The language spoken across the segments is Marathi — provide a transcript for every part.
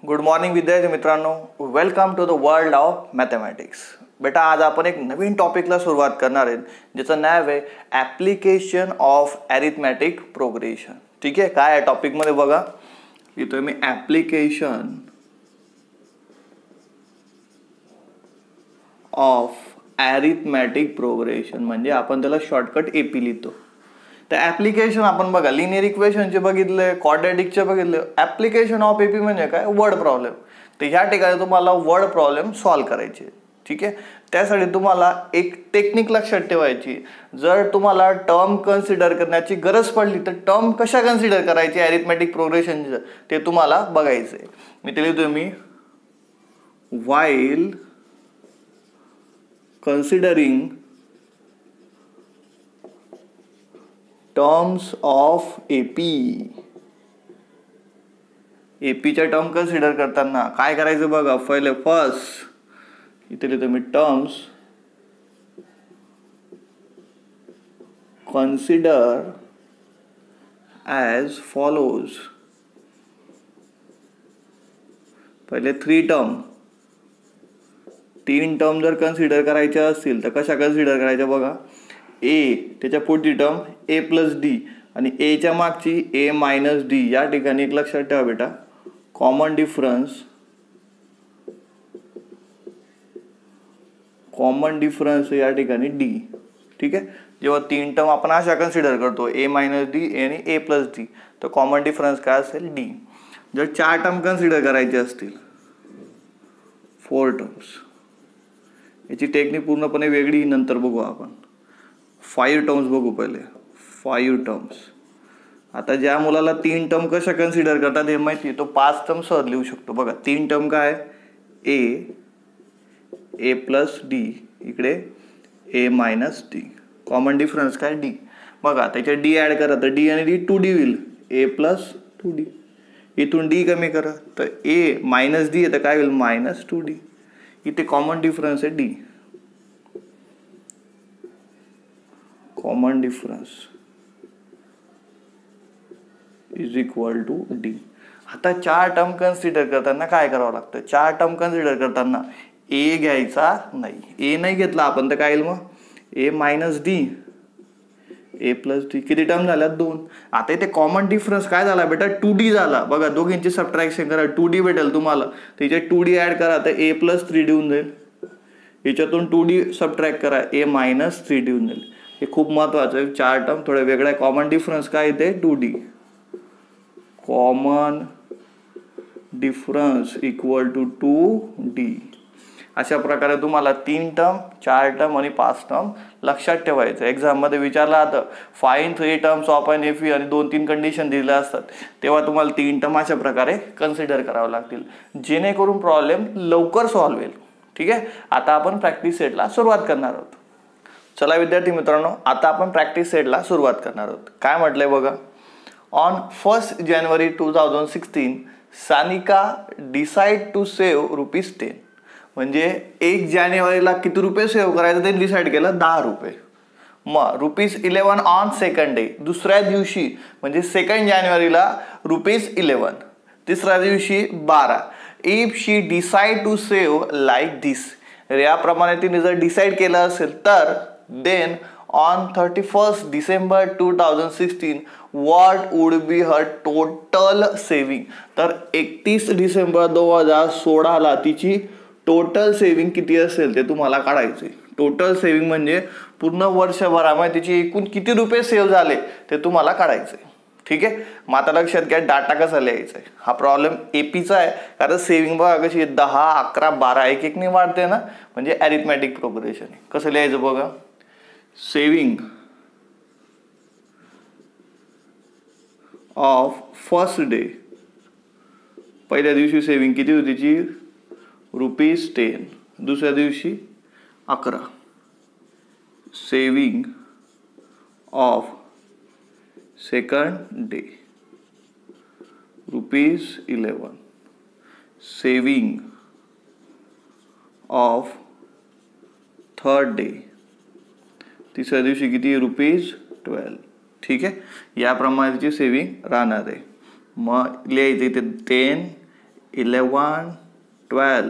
गुड मॉर्निंग विद्यार्थी मित्रांनो, welcome to the world of mathematics. बेटा आज आपण एक नवीन टॉपिकला सुरुवात करणार आहेत ज्याचं नाव आहे ॲप्लिकेशन ऑफ ॲरिथमॅटिक प्रोग्रेशन. ठीक आहे, काय आहे टॉपिकमध्ये बघा, लिहितोय मी ॲप्लिकेशन ऑफ ॲरिथमॅटिक प्रोग्रेशन, म्हणजे आपण त्याला शॉर्टकट एपी लिहितो. तर ॲप्लिकेशन आपण बघा लिनियर इक्वेशनचे बघितले, क्वाड्रॅटिकचे बघितले. ॲप्लिकेशन ऑफ एपी म्हणजे काय, वर्ड प्रॉब्लेम. तर ह्या ठिकाणी तुम्हाला वर्ड प्रॉब्लेम सॉल्व्ह करायचे. ठीक आहे, त्यासाठी तुम्हाला एक टेक्निक लक्षात ठेवायची. जर तुम्हाला टर्म कन्सिडर करण्याची गरज पडली तर टर्म कशा कन्सिडर करायची ॲरिथमॅटिक प्रोग्रेशनचं ते तुम्हाला बघायचं आहे. मी ते लिहितोय मी while considering terms of AP. एपीच्या टर्म कन्सिडर करताना काय करायचं बघा. पहिले फर्स्ट इथे लिहितो मी टर्म्स कन्सिडर ॲज फॉलोज. पहिले तीन टर्म जर कन्सिडर करायच्या असतील तर कशा कन्सिडर करायच्या बघा. ए, त्याच्या पुढची टर्म ए प्लस डी आणि एच्या मागची ए मायनस डी. या ठिकाणी एक लक्षात ठेवा बेटा, कॉमन डिफरन्स या ठिकाणी डी. ठीक आहे, जेव्हा तीन टर्म आपण अशा कन्सिडर करतो ए मायनस डी आणि ए प्लस डी, तर कॉमन डिफरन्स काय असेल, डी. जर चार टर्म कन्सिडर करायचे असतील, 4 टर्म्स, याची टेक्निक पूर्णपणे वेगळी नंतर बघू आपण. 5 टर्म्स बघू पहिले. 5 टर्म्स. आता ज्या मुलाला 3 टर्म कशा कन्सिडर करतात हे माहिती आहे तो 5 टर्म सहज लिहू शकतो. बघा 3 टर्म काय, ए प्लस डी, इकडे A minus D. Common difference काय, डी. बघा त्याच्या डी ॲड करा तर डी आणि डी 2D होईल, ए प्लस 2D. इथून डी कमी करा तर ए मायनस डी आहे तर काय होईल, मायनस 2D. इथे कॉमन डिफरन्स आहे D. Common difference is equal to D. आता 4 टर्म कन्सिडर करताना काय करावं लागतं, 4 टर्म कन्सिडर करताना ए घ्यायचा नाही. ए नाही घेतला आपण तर काय येईल मग, A minus D, A plus D. किती टर्म झाल्या, 2. आता इथे कॉमन डिफरन्स काय झाला बेटा, 2D झाला. बघा दोघींची सबट्रॅक्शन करा, 2D भेटेल तुम्हाला. त्याच्यात 2D ऍड करा तर ए प्लस 3D होऊन जाईल. याच्यातून 2D सबट्रॅक्ट करा, ए मायनस 3D होऊन जाईल. हे खूप महत्वाचं आहे. 4 टर्म थोडे वेगळा आहे. कॉमन डिफरन्स काय येते, 2D. Common difference equal to 2D. अशा प्रकारे तुम्हाला 3 टर्म, 4 टर्म आणि 5 टर्म लक्षात ठेवायचं. एक्झाम मध्ये विचारलं जातं find 3 terms of an AP आणि 2-3 कंडिशन दिल्या असतात, तेव्हा तुम्हाला 3 टर्म अशा प्रकारे कन्सिडर करावं लागतील जेणेकरून प्रॉब्लेम लवकर सॉल्व्ह होईल. ठीक आहे, आता आपण प्रॅक्टिस सेटला सुरुवात करणार आहोत. चला विद्यार्थी मित्रांनो, आता आपण प्रॅक्टिस सेटला सुरुवात करणार आहोत. काय म्हटलंय बघा, on 1 January 2016 Sanika decide to save ₹10. म्हणजे 1 जानेवारीला किती रुपये सेव्ह करायचं ते डिसाईड केलं, 10 रुपये. मग ₹11 ऑन सेकंड डे, दुसऱ्या दिवशी म्हणजे 2 जानेवारीला ₹11. तिसऱ्या दिवशी 12. If she decide to save like this, याप्रमाणे तिने जर डिसाईड केलं असेल तर then on 31st December 2016 what would be her total saving. तर 31 डिसेंबर 2016 ला तिची टोटल सेव्हिंग किती असेल ते तुम्हाला काढायचे. टोटल सेव्हिंग म्हणजे पूर्ण वर्षभरामध्ये तिची एकूण किती रुपये सेव्ह झाले ते तुम्हाला काढायचे. ठीक आहे, मग आता लक्षात घ्या डाटा कसा लिहायचा आहे. हा प्रॉब्लेम एपीचा आहे कारण सेव्हिंग बघा कशी 10, 11, 12 एक ने वाढते ना, म्हणजे ॲरिथमॅटिक प्रोग्रेशन आहे. कसं लिहायचं बघा, सेव्हिंग ऑफ फर्स्ट डे, पहिल्या दिवशी सेव्हिंग किती होती तिची, ₹10. दुसऱ्या दिवशी 11. Saving of second day ₹11. Saving of third day, तिसऱ्या दिवशी किती, ₹12. ठीक आहे, याप्रमाणेची सेव्हिंग राहणार आहे. मग लिहायचं इथे 10 11, 12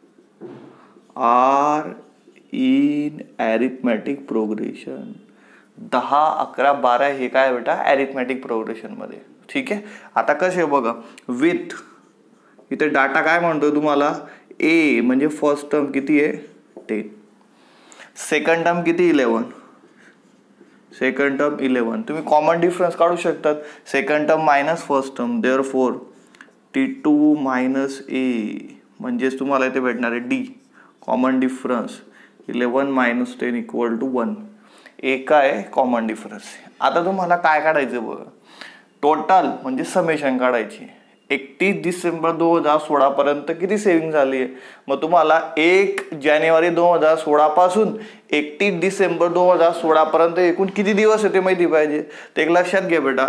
आर इन अरिथमॅटिक प्रोग्रेशन. 10, 11, 12 हे काय बेटा अरिथमॅटिक प्रोग्रेशन मध्ये. ठीक आहे. आता कसे बघा विथ इथे डाटा काय म्हणतोय तुम्हाला ए म्हणजे फर्स्ट टर्म किती आहे 10, सेकंड टर्म किती 11, सेकंड टर्म 11. तुम्ही कॉमन डिफरन्स काढू शकतात. Second term minus first term therefore T2 minus A म्हणजेच तुम्हाला इथे भेटणार आहे D. Common difference 11 minus 10 equal to 1. एक आहे कॉमन डिफरन्स. आता तुम्हाला काय काढायचं बघा टोटल म्हणजे समेशन काढायची. 31 डिसेंबर 2016 पर्यंत किती सेव्हिंग झाली आहे. मग तुम्हाला 1 जानेवारी 2016 पासून 31 डिसेंबर 2016 पर्यंत एकूण किती दिवस आहे ते माहिती पाहिजे. ते एक लक्षात घ्या बेटा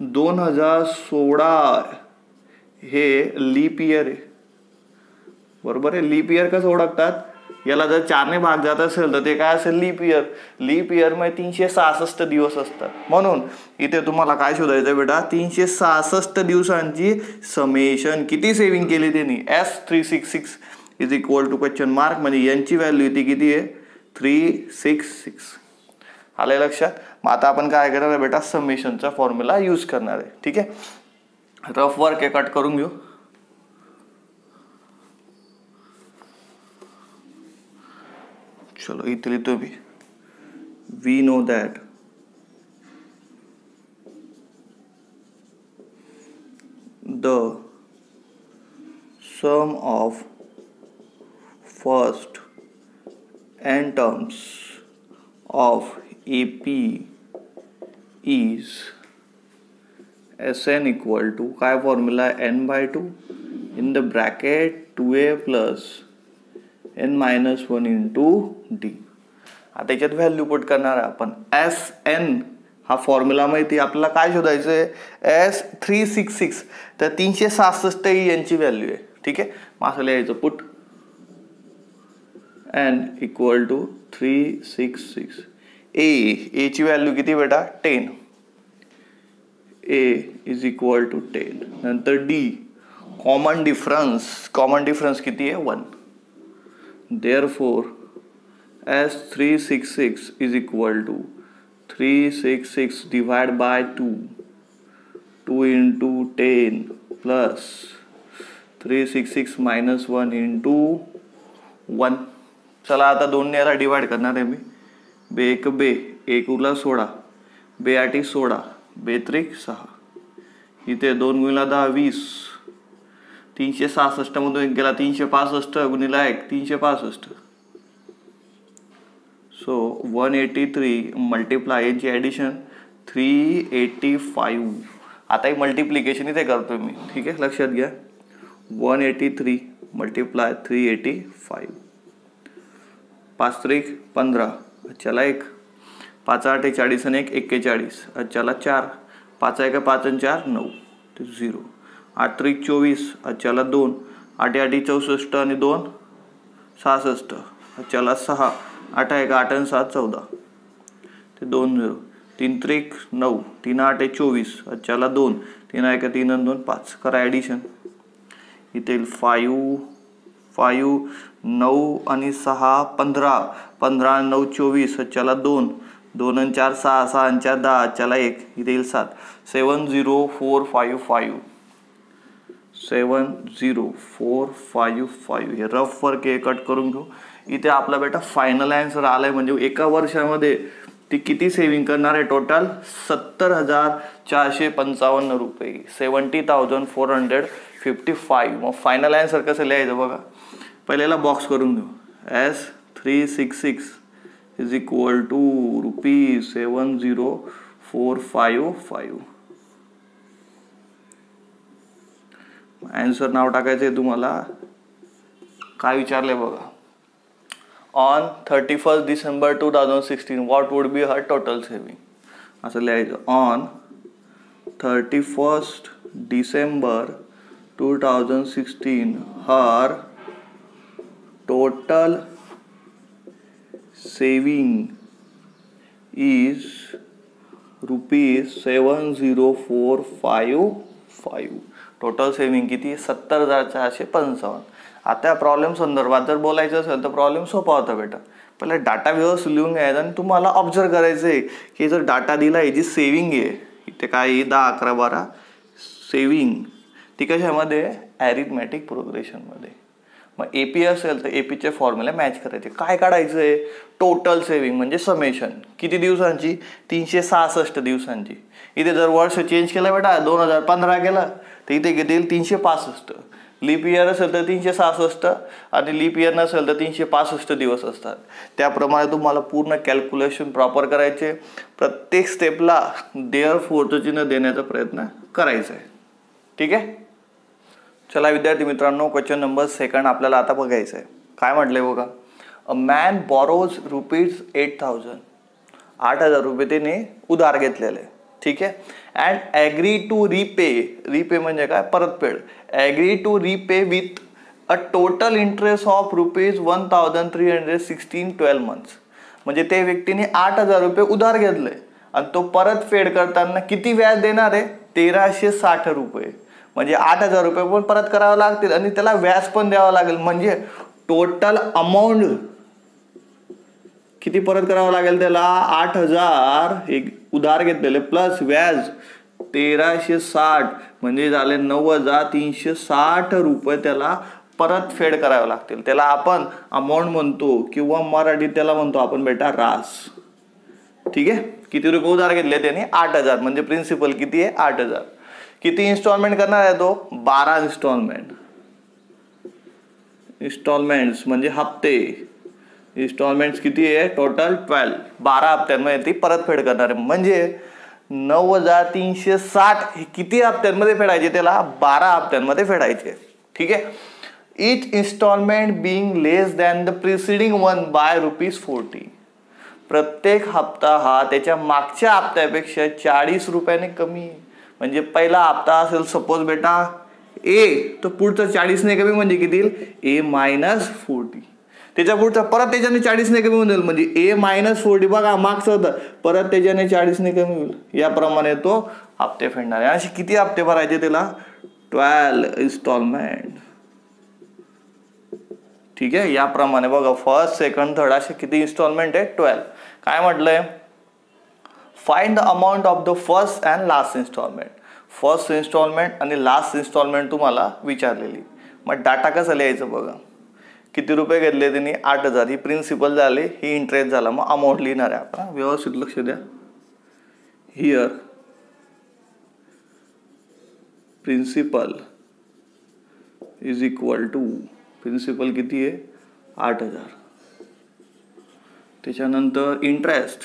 2016 हे लीप इयर आहे. बरोबर आहे. लीप इयर कसं ओळखतात याला जर 4ने भाग जात असेल तर ते काय असेल लीप इयर. लीप इयर मध्ये 366 दिवस असतात. म्हणून इथे तुम्हाला काय शोधायचं बेटा 366 दिवसांची समेशन किती सेव्हिंग केली त्यांनी S366 is equal to question mark म्हणजे यांची व्हॅल्यू ती किती आहे 366. आलंय लक्षात. मग आता आपण काय करणार आहे बेटा समेशनचा फॉर्म्युला यूज करणार आहे. ठीक आहे. रफ वर्क कट करून घेऊ. चलो इथे लिहितो मी. We know that the sum of first n terms of AP is Sn equal to काय formula n/2 in the bracket 2a plus n-1 into d. आता याच्यात व्हॅल्यू पुट करणार आहे आपण. Sn हा फॉर्म्युला माहिती आपल्याला काय शोधायचं आहे S366 तर 366 ही यांची व्हॅल्यू आहे. ठीक आहे. मग असं लिहायचं put n equal to 366. A ची व्हॅल्यू किती बेटा 10. A is equal to 10. नंतर डी कॉमन डिफरन्स किती आहे 1. Therefore S366 is equal to 366 divide by 2 into 10 plus 366 minus 1 into 1. चला आता 2 ने याला डिवाइड करणार आहे मी. बे 1 बे 1 उरला 16 बे 8 16 बे 3 6. इथे 2 गुणिला 10 20. 366 मधून गेला 365 गुणिला 1 365. सो 183 मल्टिप्लाय यांची ॲडिशन 385. आता ही मल्टिप्लिकेशन इथे करतोय मी. ठीक आहे लक्षात घ्या 183 मल्टिप्लाय 385. 5 3 15 चला 1 5 8 40 आणि 1 41 चला 4 5 1 5 आणि 4 9 ते 0 8 3 24 चला 2 8 8 64 आणि 2 66 चला 6 8 1 8 आणि 7 14 ते 2 0 3 3 9 3 8 24 चला 2 3 1 3 आणि 2 5. करा ॲडिशन. इथे 5 5 9 आणि 6 15 15 आणि 9 24 चला 2 2 आणि 4 6 6 आणि 4 10 चला 1 इथे येईल 7 70455 70455. हे रफ वर्क हे कट करून घेऊ. इथे आपला बेटा फायनल आन्सर आलाय म्हणजे एका वर्षामध्ये ती किती सेव्हिंग करणार आहे टोटल 70,455 रुपये 70,455. मग फायनल आन्सर कसं लिहायचं बघा. पहिल्याला बॉक्स करून घेऊ. S366 is equal to ₹70,455. Answer नाव टाकायचं आहे तुम्हाला. काय विचारलंय बघा. On 31 December 2016 what would be her total saving. असं लिहायचं. ऑन 31 December 2016 her total saving is ₹70,455. Total saving किती 70,455. आता या प्रॉब्लेम संदर्भात जर बोलायचं असेल तर प्रॉब्लेम सोपा होता बेटा. पहिले डाटा व्यवस्थित लिहून घ्यायचा आणि तुम्हाला ऑब्झर्व करायचं आहे की जर डाटा दिला आहे जी सेव्हिंग आहे इथे काय 10, 11, 12 सेव्हिंग ती कशामध्ये ॲरिथमॅटिक प्रोग्रेशनमध्ये. मग AP असेल तर APचे फॉर्म्युला मॅच करायचे. काय काढायचं आहे टोटल सेव्हिंग म्हणजे समेशन किती दिवसांची 366 दिवसांची. इथे जर वर्ष चेंज केलं बेटा 2015 केलं तर इथे किती येईल 365. लीप इयर असेल तर 366 आणि लीप इयर नसेल तर 365 दिवस असतात. त्याप्रमाणे तुम्हाला पूर्ण कॅल्क्युलेशन प्रॉपर करायचे. प्रत्येक स्टेपला देअर फोरचं चिन्ह देण्याचा प्रयत्न करायचा आहे. ठीक आहे. चला विद्यार्थी मित्रांनो क्वेश्चन नंबर 2 आपल्याला आता बघायचं आहे. काय म्हटलंय बघा. A man बॉरोज ₹8,000. 8,000 रुपये त्याने उधार घेतलेले. ठीक आहे. अँड ॲग्री टू रिपे म्हणजे काय परतफेड. Agree to repay with a total interest of ₹1,316 12 months. म्हणजे त्या व्यक्तीने 8,000 रुपये उधार घेतले आणि तो परतफेड करताना किती व्याज देणार आहे 1,360 रुपये. म्हणजे 8,000 रुपये पण परत करावं लागतील आणि त्याला व्याज पण द्यावं लागेल. म्हणजे टोटल अमाऊंट किती परत करावं लागेल त्याला 8,000 एक उधार घेतलेले प्लस व्याज 1,360 म्हणजे झाले 9,360 रुपये त्याला परतफेड करावे लागतील. त्याला आपण अमाऊंट म्हणतो किंवा मराठीत त्याला म्हणतो आपण बेटा रास. ठीक आहे. किती रुपये उधार घेतले त्याने 8,000 म्हणजे प्रिन्सिपल किती आहे 8,000. किती इन्स्टॉलमेंट करणार आहे तो 12 इन्स्टॉलमेंट्स म्हणजे हप्ते. इन्स्टॉलमेंट्स किती आहे टोटल 12. 12 हप्त्यांमध्ये ती परतफेड करणार आहे. म्हणजे 9,360 हे किती हप्त्यांमध्ये फेडायचे त्याला 12 हप्त्यांमध्ये फेडायचे. ठीक आहे. Each installment being less than the preceding one by ₹40. प्रत्येक हप्ता हा त्याच्या मागच्या हप्त्यापेक्षा 40 रुपयाने कमी. म्हणजे पहिला हप्ता असेल सपोज बेटा A तर पुढचा 40 ने कमी म्हणजे किती A -40. त्याच्या पुढचा परत त्याच्याने 40 ने कमी होईल म्हणजे A -40 बघा मागचं होतं परत त्याच्याने 40 ने कमी होईल. याप्रमाणे तो हप्ते फेडणार आहे. असे किती हप्ते भरायचे त्याला 12 इन्स्टॉलमेंट. ठीक आहे. याप्रमाणे बघा फर्स्ट सेकंड थर्ड असे किती इन्स्टॉलमेंट आहे 12. काय म्हटलंय find the amount of the first and last installment. First installment आणि लास्ट इन्स्टॉलमेंट तुम्हाला विचारलेली. मग डाटा कसं लिहायचं बघा. किती रुपये घेतले त्यांनी 8,000 ही प्रिन्सिपल झाले ही इंटरेस्ट झाला. मग अमाऊंट लिहिणार आहे आपण. व्यवस्थित लक्ष द्या. Here principal is equal to principal किती आहे 8,000. त्याच्यानंतर इंटरेस्ट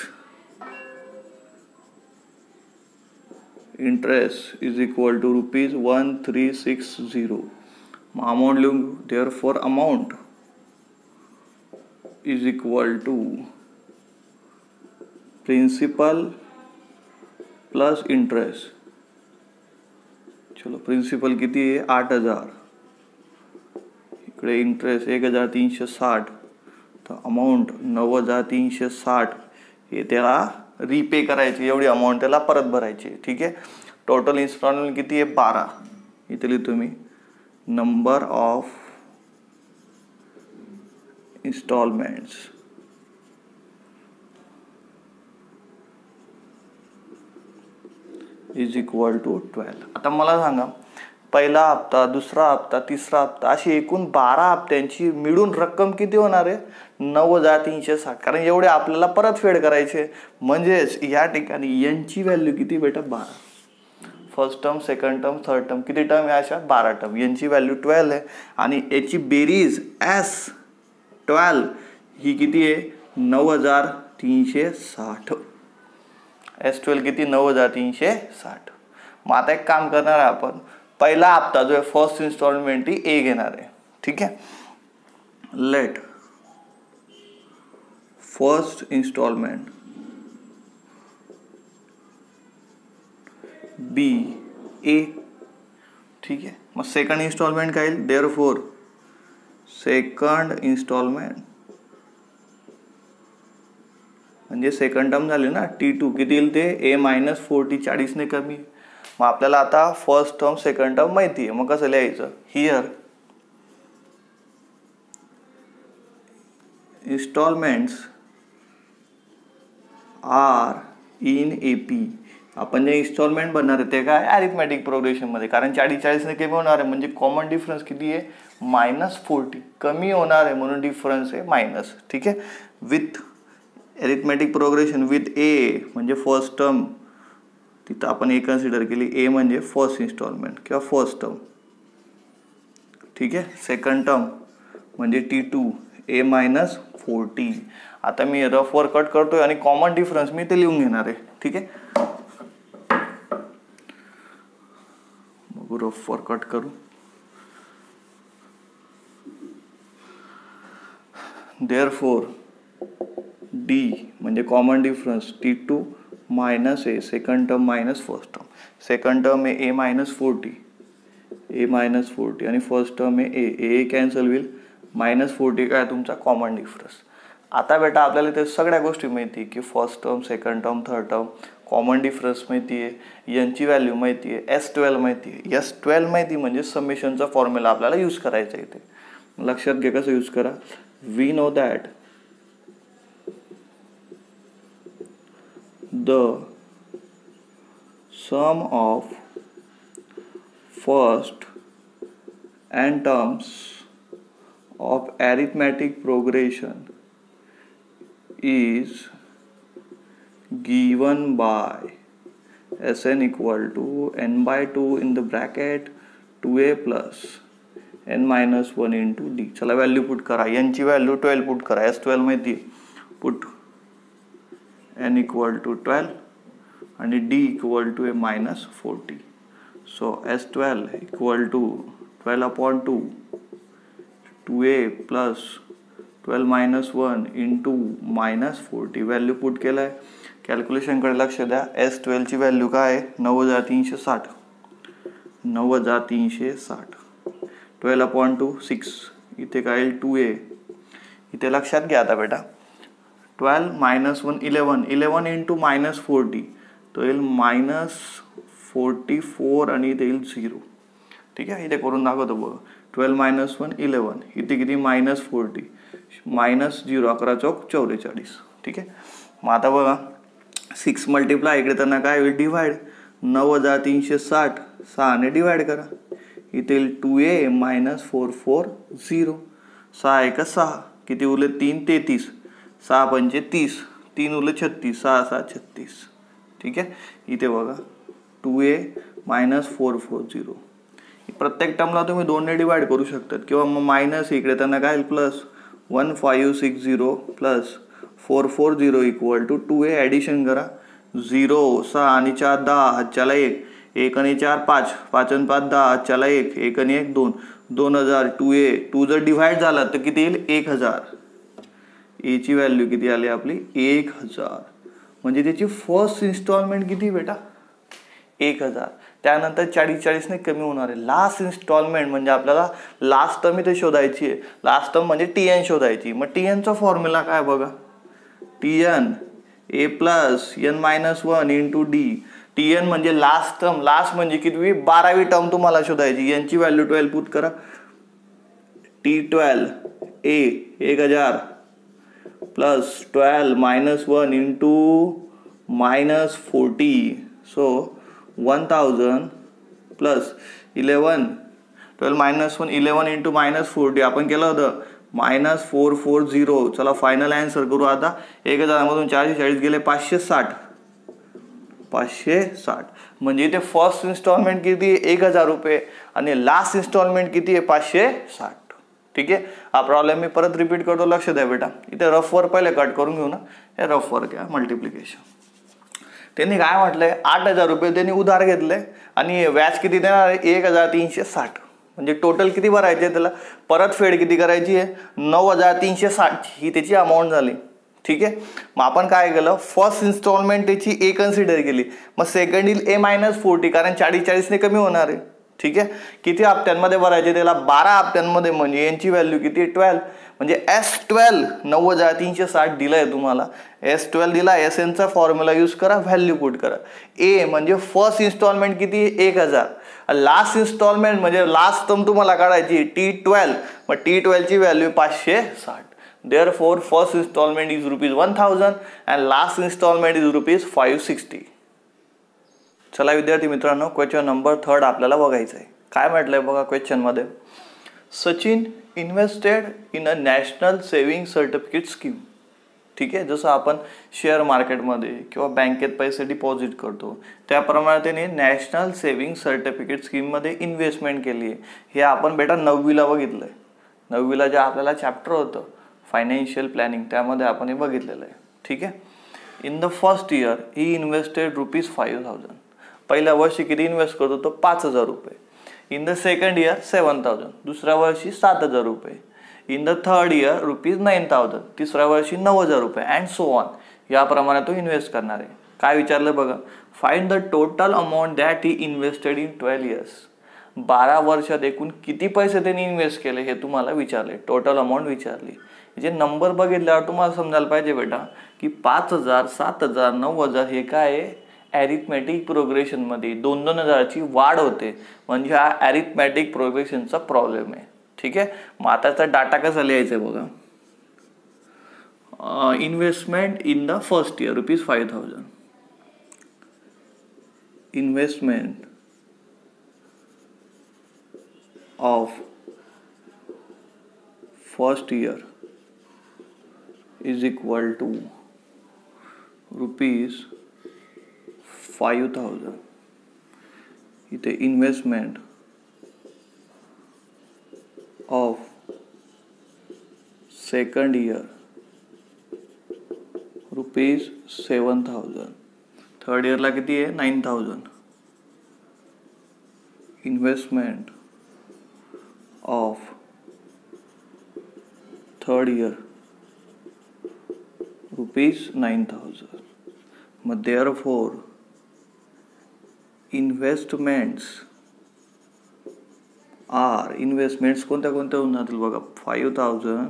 इज इक्वल टू ₹1,360. मग अमाऊंट लिहून घेऊ. Therefore amount is equal to principal plus interest. चलो प्रिन्सिपल किती आहे 8,000. इकडे इंटरेस्ट 1,360 तर अमाऊंट 9,360 हे त्याला रिपे करायची. एवढी अमाऊंट त्याला परत भरायची. ठीक आहे. टोटल इन्स्टॉलमेंट किती आहे 12. इथे लिहितो मी number of installments is equal to 12. आता मला सांगा पहिला हप्ता दुसरा हप्ता तिसरा हप्ता अशी एकूण 12 हप्त्यांची मिळून रक्कम किती होणार आहे 9,360. कारण एवढे आपल्याला परतफेड करायचे. म्हणजेच या ठिकाणी यांची व्हॅल्यू किती बेटा 12. First term second term third term किती टर्म आहे अशा 12 टर्म. यांची व्हॅल्यू 12 आहे आणि याची बेरीज S12 ही किती आहे 9,360. S12 किती 9,360. मग आता एक काम करणार आहे आपण. पहिला हप्ता जो आहे फर्स्ट इन्स्टॉलमेंट ही A घेणार आहे. ठीक आहे. Let first installment be A. ठीक आहे. मग सेकंड इन्स्टॉलमेंट काय येईल देअरफॉर सेकंड इन्स्टॉलमेंट म्हणजे सेकंड टर्म झाली ना T2 किती येईल ते A -40 40 ने कमी. मग आपल्याला आता फर्स्ट टर्म सेकंड टर्म माहिती आहे, मग कसं लिहायचं, here installments are in AP. आपण जे इन्स्टॉलमेंट बनणार आहे ते काय अरिथमॅटिक प्रोग्रेशनमध्ये, कारण 40-40 ने कमी होणार आहे म्हणजे कॉमन डिफरन्स किती आहे -40. कमी होणार आहे म्हणून डिफरन्स आहे मायनस. ठीक आहे, with arithmetic progression with A म्हणजे फर्स्ट टर्म, तिथं आपण A कन्सिडर केली. A म्हणजे फर्स्ट इन्स्टॉलमेंट किंवा फर्स्ट टर्म. ठीक आहे, सेकंड टर्म म्हणजे T2 A -40. आता मी रफ वर कट करतोय आणि कॉमन डिफरन्स मी ते लिहून घेणार आहे. ठीक आहे, मग रफ वर कट करू. देअरफॉर D म्हणजे common difference T2 -A, second term minus first term. Second term आहे A -40 आणि फर्स्ट टर्म आहे A कॅन्सल होईल. -40 काय तुमचा कॉमन डिफरन्स. आता बेटा आपल्याला ते सगळ्या गोष्टी माहिती की first term, second term, third term, common difference माहिती आहे, यांची व्हॅल्यू माहिती आहे, S12 माहिती आहे. S12 माहिती म्हणजे समेशनचा फॉर्म्युला आपल्याला यूज करायचा इथे. लक्षात घ्या कसं यूज करा. We know that the sum of first n terms of arithmetic progression is given by Sn equal to n/2 in the bracket 2a plus n-1 into d. चला व्हॅल्यू पुट करा. यांची व्हॅल्यू 12 पुट करा. S12 माहिती पुट n equal to 12 आणि d equal to a -40. So S12 equal to 12/2 2a plus 12 - 1 into -40. Value put केलाय. कॅल्क्युलेशनकडे लक्ष द्या. S12 ची व्हॅल्यू काय आहे 9360. 9360. 12/2 6. इथे काय येईल 2a. इथे लक्षात घ्या आता बेटा 12 - 1 11. 11 into -40 तो येईल -44 आणि इथे येईल 0. ठीक आहे, इथे करून दाखवतो बघा. 12 - 1 11. इथे किती -40 -0 11 चौक 44. ठीक आहे, मग आता बघा 6 मल्टिप्लाय इकडे त्यांना काय होईल डिवाइड. 9360 6ने डिवाइड करा. इथे येईल 2a -440. 6 1 6 किती उरले 3 33. 6 पंचे 30. 3 उरले 36. 6 6 36. ठीक आहे, इथे बघा 2a -440. प्रत्येक टर्मला तुम्ही 2 ने डिवाइड करू शकतात किंवा मग मायनस इकडे त्यांना काय plus 1560 plus 440 equal to 2a. Addition करा. 0 6 आणि 4 10 हातच्याला 1. 1 आणि 4 5. 5 आणि 5 10 हातच्याला 1. 1 आणि 1 2. 2000 2a. 2 जर डिवाइड झाला तर किती येईल 1000. ए ची व्हॅल्यू किती आली आपली 1000. म्हणजे त्याची फर्स्ट इन्स्टॉलमेंट किती बेटा 1000. त्यानंतर 40 ने कमी होणार आहे. लास्ट इन्स्टॉलमेंट म्हणजे आपल्याला लास्ट टर्म इथे शोधायची आहे. लास्ट टर्म म्हणजे TN शोधायची. मग TN चा फॉर्म्युला काय बघा. TN A plus n-1 into D. TN म्हणजे लास्ट टर्म. लास्ट म्हणजे किती 12वी टर्म तुम्हाला शोधायची. यांची व्हॅल्यू 12 पुट करा. T12 A 1000 plus 12 -1 into -40. So 1000 plus 11. 12 -1 11 into -40 आपण केलं होतं -440. चला फायनल आन्सर करू आता. 1000 मधून 440 गेले 560. 560 म्हणजे इथे फर्स्ट इन्स्टॉलमेंट किती 1000 रुपये आणि लास्ट इन्स्टॉलमेंट किती आहे 560. ठीक आहे, हा प्रॉब्लेम मी परत रिपीट करतो. लक्ष द्या बेटा. इथे रफवर पहिले कट करून घेऊ ना. हे रफवर घ्या मल्टिप्लिकेशन. त्यांनी काय म्हटलंय 8000 रुपये त्यांनी उधार घेतले आणि व्याज किती देणार आहे 1360. म्हणजे टोटल किती भरायचे त्याला परतफेड किती करायची आहे 9360. ही त्याची अमाऊंट झाली. ठीक आहे, मग आपण काय केलं फर्स्ट इन्स्टॉलमेंट त्याची A कन्सिडर केली. मग सेकंड येईल A -40 कारण 40 ने कमी होणार आहे. ठीक आहे, किती हप्त्यांमध्ये भरायचे त्याला 12 हप्त्यांमध्ये. म्हणजे यांची व्हॅल्यू किती 12. म्हणजे S12 90,360 दिलंय तुम्हाला, S12 दिला, SN चा फॉर्म्युला यूज करा, व्हॅल्यू पुट करा. ए म्हणजे फर्स्ट इन्स्टॉलमेंट किती, 1,000. लास्ट इन्स्टॉलमेंट म्हणजे लास्ट टर्म तुम्हाला काढायची T12, मग T12 ची value 560. Therefore first installment is ₹1,000 and last installment is ₹560. चला विद्यार्थी मित्रांनो, क्वेश्चन नंबर 3 आपल्याला बघायचं आहे. काय म्हटलंय बघा क्वेश्चन मध्ये, Sachin invested in a national saving certificate scheme. ठीक आहे, जसं आपण शेअर मार्केटमध्ये किंवा बँकेत पैसे डिपॉझिट करतो त्याप्रमाणे त्याने नॅशनल सेव्हिंग सर्टिफिकेट स्कीममध्ये इन्व्हेस्टमेंट केली आहे. हे आपण बेटा 9वीला बघितलंय. 9वीला जे आपल्याला चॅप्टर होतं फायनान्शियल प्लॅनिंग त्यामध्ये आपण हे बघितलेलं आहे. ठीक आहे. In the first year he invested ₹5,000. पहिल्या वर्षी किती इन्व्हेस्ट करतो तो ₹5,000. इन द सेकंड इयर 7,000, दुसऱ्या वर्षी ₹7,000. इन द थर्ड इयर ₹9,000, तिसऱ्या वर्षी ₹9,000 अँड सो ऑन. याप्रमाणे तो इन्व्हेस्ट करणार आहे. काय विचारलं बघा, find the total amount that he invested in 12 years. 12 वर्षात एकूण किती पैसे त्यांनी इन्व्हेस्ट केले हे तुम्हाला विचारले, टोटल अमाऊंट विचारली. जे नंबर बघितल्यावर तुम्हाला समजायला पाहिजे बेटा की 5,000, 7,000, 9,000 हे काय आहे, ॲरिथमॅटिक प्रोग्रेशनमध्ये 2,000ची वाढ होते, म्हणजे हा ॲरिथमॅटिक प्रोग्रेशनचा प्रॉब्लेम आहे. ठीक आहे. मग आताचा डाटा कसा लिहायचा आहे बघा, investment in the first year ₹5,000. Investment of first year is equal to ₹5,000. इथे investment of second year ₹7,000. Third इयरला किती आहे, 9,000. Investment of third year ₹9,000. मग देअरफॉर इन्व्हेस्टमेंट्स कोणत्या कोणत्या होऊन जातील बघा, 5,000,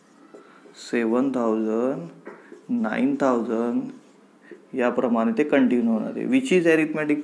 7,000, 9,000 याप्रमाणे ते कंटिन्यू होणार आहे. Which is arithmetic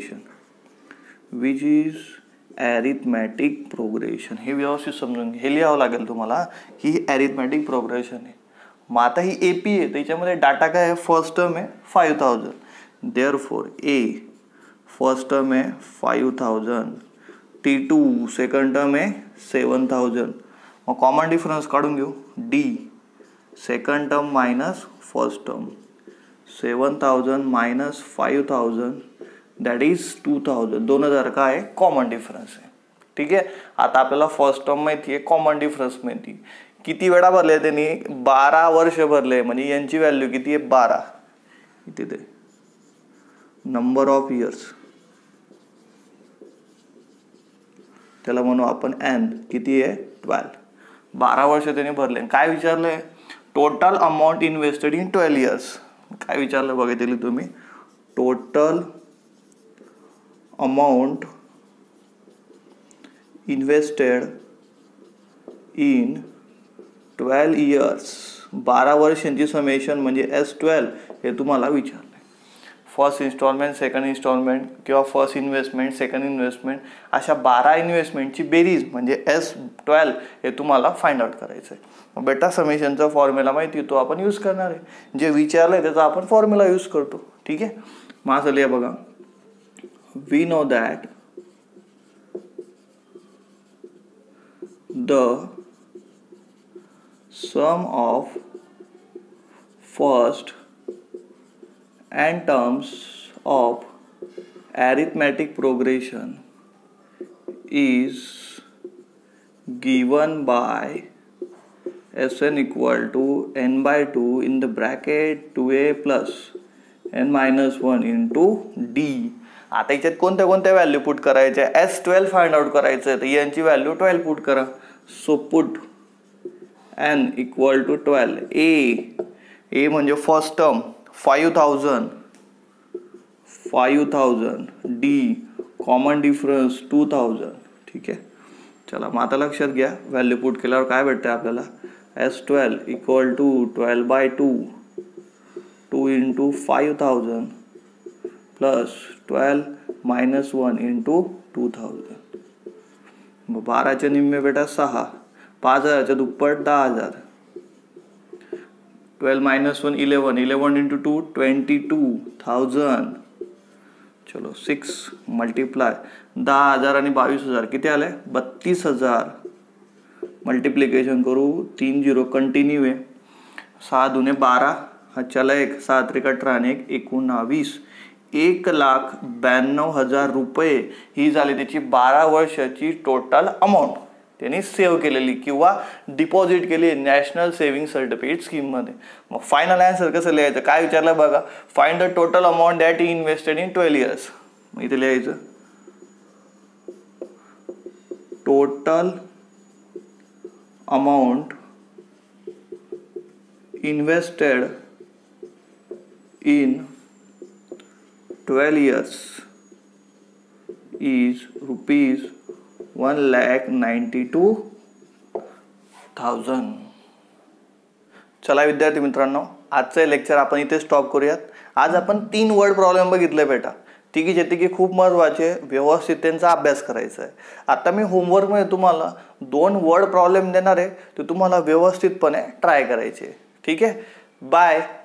progression. हे व्यवस्थित समजून हे लिहावं लागेल तुम्हाला, ही ॲरिथमॅटिक प्रोग्रेशन आहे. मग आता ही AP आहे, त्याच्यामध्ये डाटा काय आहे, फर्स्ट टर्म आहे 5,000. देअरफॉर ए फर्स्ट टर्म आहे 5,000, T2 सेकंड टर्म आहे 7,000. मग कॉमन डिफरन्स काढून घेऊ, D second term minus first term, 7,000 minus 5,000 that is 2,000. 2,000 काय आहे, कॉमन डिफरन्स आहे. ठीक आहे. आता आपल्याला फर्स्ट टर्म माहिती आहे, कॉमन डिफरन्स माहिती. किती वेळा भरले त्यांनी, 12 वर्ष भरले, म्हणजे यांची व्हॅल्यू किती आहे 12. इथे ते नंबर ऑफ इयर्स त्याला म्हणू आपण N, किती आहे 12. 12 वर्ष त्यांनी भरले. काय विचारलंय, total amount invested in 12 years. काय विचारलं बघितले तुम्ही, total amount invested in 12 years. 12 वर्षांची समेशन म्हणजे S12 हे तुम्हाला विचारलं. फर्स्ट इन्स्टॉलमेंट, सेकंड इन्स्टॉलमेंट किंवा फर्स्ट इन्व्हेस्टमेंट, सेकंड इन्व्हेस्टमेंट, अशा 12 इन्व्हेस्टमेंटची बेरीज म्हणजे S12 हे तुम्हाला फाइंड आउट करायचं आहे. मग बेटा समेशनचा फॉर्म्युला माहिती तो आपण यूज करणार आहे, जे विचारलं आहे त्याचा आपण फॉर्म्युला यूज करतो. ठीक आहे. मग असं लिहा बघा, we know that the sum of first and terms of arithmetic progression is given by Sn equal to n/2 in the bracket 2a plus n-1 into d. आता याच्यात कोणत्या कोणत्या व्हॅल्यू पुट करायच्या, S12 फाइंड आउट करायचं आहे, तर यांची व्हॅल्यू 12 पुट करा. So put n equal to 12. A म्हणजे first term 5,000, D common difference 2,000. ठीक आहे. चला मग आता लक्षात घ्या, व्हॅल्यू पुट केल्यावर काय भेटतं आपल्याला, S12 equal to 12 by 2 into 5000 plus 12 minus 1 into 2000. मग 12चे निम्मे बेटा 6, 5000च्या दुप्पट 10000. 12 minus 1 11 into 2 22,000. चलो 6 मल्टीप्लाय 10,000 आणि 22,000 किती आले 32,000. मल्टिप्लिकेशन करू 3 0 कंटिन्यू आहे. 6 दुने 12 हा चला 1 6 त्रिक 18 आणि 1 19 1,92,000 रुपये ही झाली त्याची 12 वर्षाची टोटल अमाऊंट त्यांनी सेव्ह केलेली किंवा डिपॉझिट केली नॅशनल सेव्हिंग सर्टिफिकेट स्कीम मध्ये. मग फायनल आन्सर कसं लिहायचं काय विचारलं बघा. Find the total amount that he invested in 12 years. मग इथे लिहायचं total amount invested in 12 years is rupees 1,92,000. चला विद्यार्थी मित्रांनो आजचं लेक्चर आपण इथे स्टॉप करूयात. आज आपण 3 वर्ड प्रॉब्लेम बघितले बेटा. तिघीचे तिघी खूप महत्त्वाचे व्यवस्थित त्यांचा अभ्यास करायचा आहे. आता मी होमवर्कमध्ये तुम्हाला 2 वर्ड प्रॉब्लेम देणार आहे ते तुम्हाला व्यवस्थितपणे ट्राय करायचे. ठीक आहे बाय.